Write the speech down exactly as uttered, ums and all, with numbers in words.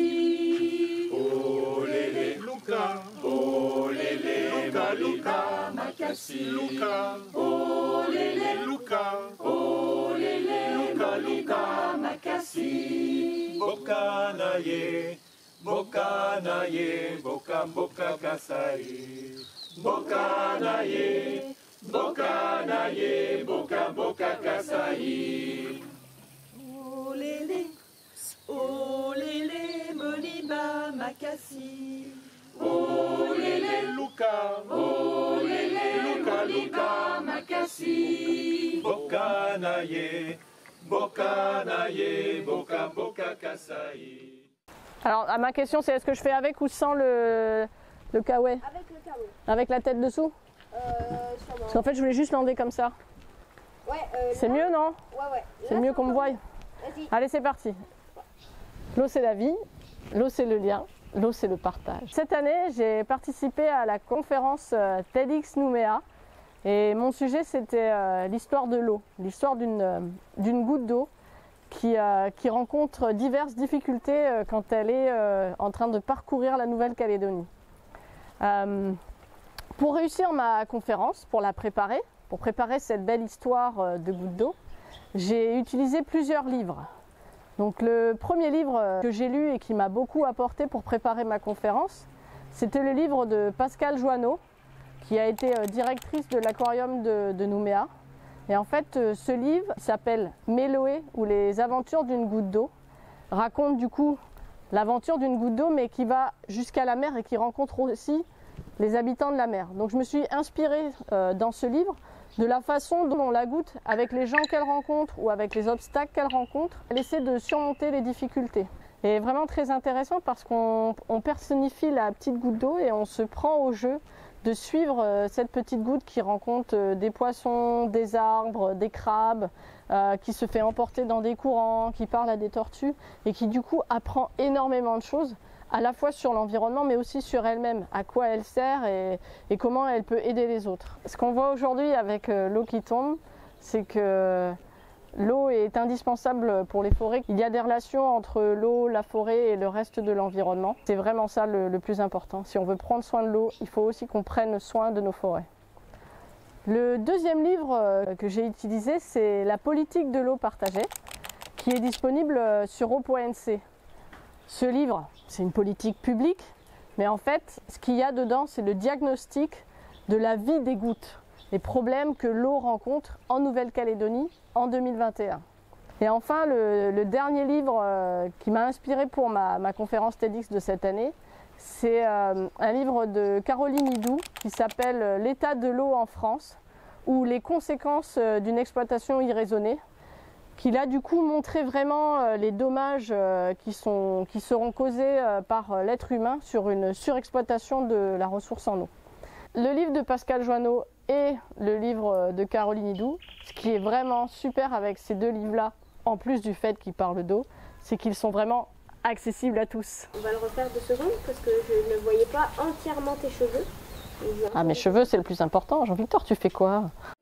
Makassi. Oh lélé, Luca. Oh lélé, Luca, Luca. Makassi. Luca. Oh lélé, Luca. oh lélé, Luca, Luca, Makassi. Bokanaye, Bokanaye, Boka Boka Kasai. Bokanaye, Bokanaye, Boka Boka Kasai. Oh lélé, oh lélé, Moliba, Makassi. Oh lélé, Luca. oh lélé, Luca, Moliba, Makassi. Bokanaye, Bokanaye, Boka Boka Kasai. Alors, à ma question, c'est est-ce que je fais avec ou sans le, le kawaii? Avec le carreau. Avec la tête dessous? Euh, sûrement. Parce qu'en fait, je voulais juste l'enlever comme ça. Ouais, euh, C'est là- mieux, non? Ouais, ouais. C'est Là, mieux c'est qu'on me encore voie. mieux. Vas-y. Allez, c'est parti. L'eau, c'est la vie. L'eau, c'est le lien. L'eau, c'est le partage. Cette année, j'ai participé à la conférence euh, TEDx Nouméa. Et mon sujet, c'était euh, l'histoire de l'eau. L'histoire d'une euh, d'une goutte d'eau qui, euh, qui rencontre diverses difficultés euh, quand elle est euh, en train de parcourir la Nouvelle-Calédonie. Euh, pour réussir ma conférence, pour la préparer, pour préparer cette belle histoire euh, de goutte d'eau, j'ai utilisé plusieurs livres. Donc le premier livre que j'ai lu et qui m'a beaucoup apporté pour préparer ma conférence, c'était le livre de Pascale Joanneau, qui a été euh, directrice de l'aquarium de, de Nouméa. Et en fait, euh, ce livre s'appelle Méloé ou les aventures d'une goutte d'eau, raconte du coup l'aventure d'une goutte d'eau, mais qui va jusqu'à la mer et qui rencontre aussi les habitants de la mer. Donc je me suis inspirée euh, dans ce livre de la façon dont la goutte, avec les gens qu'elle rencontre ou avec les obstacles qu'elle rencontre, elle essaie de surmonter les difficultés. Et vraiment très intéressant parce qu'on on personnifie la petite goutte d'eau et on se prend au jeu de suivre euh, cette petite goutte qui rencontre euh, des poissons, des arbres, des crabes, euh, qui se fait emporter dans des courants, qui parle à des tortues et qui du coup apprend énormément de choses, à la fois sur l'environnement mais aussi sur elle-même, à quoi elle sert et, et comment elle peut aider les autres. Ce qu'on voit aujourd'hui avec euh, l'eau qui tombe, c'est que l'eau est indispensable pour les forêts. Il y a des relations entre l'eau, la forêt et le reste de l'environnement. C'est vraiment ça le, le plus important. Si on veut prendre soin de l'eau, il faut aussi qu'on prenne soin de nos forêts. Le deuxième livre que j'ai utilisé, c'est La politique de l'eau partagée, qui est disponible sur eau point n c. Ce livre, c'est une politique publique, mais en fait, ce qu'il y a dedans, c'est le diagnostic de la vie des gouttes, les problèmes que l'eau rencontre en Nouvelle-Calédonie en deux mille vingt et un. Et enfin, le, le dernier livre euh, qui m'a inspiré pour ma, ma conférence TEDx de cette année, c'est euh, un livre de Caroline Hidou qui s'appelle L'état de l'eau en France, ou les conséquences euh, d'une exploitation irraisonnée, qui a du coup montré vraiment euh, les dommages euh, qui, sont, qui seront causés euh, par euh, l'être humain sur une surexploitation de la ressource en eau. Le livre de Pascale Joanneau et le livre de Caroline Hidou, ce qui est vraiment super avec ces deux livres-là, en plus du fait qu'ils parlent d'eau, c'est qu'ils sont vraiment accessibles à tous. On va le refaire deux secondes parce que je ne voyais pas entièrement tes cheveux. Ah, mes cheveux, c'est le plus important. Jean-Victor, tu fais quoi?